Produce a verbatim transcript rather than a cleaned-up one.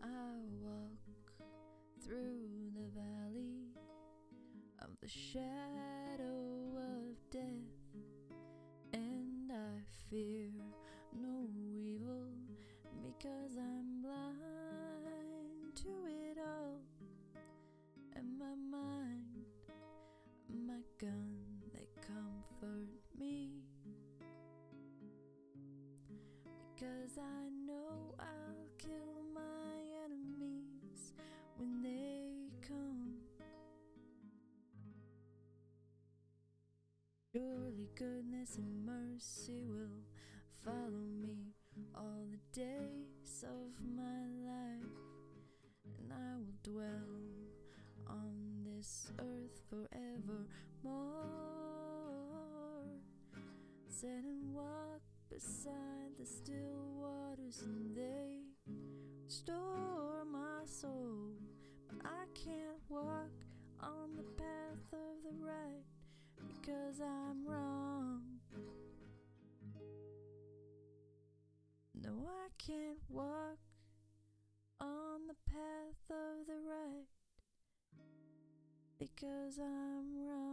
I walk through the valley of the shadow of death, and I fear no evil, because I'm blind to it all. And my mind, my gun, they comfort me, because I know I'll kill my enemies when they come. Surely goodness and mercy will follow me all the days of my life, and I will dwell on this earth forevermore. Sit and walk beside the still waters, and they restore my soul. But I can't walk on the path of the right, because I'm wrong. No, I can't walk on the path of the right, because I'm wrong.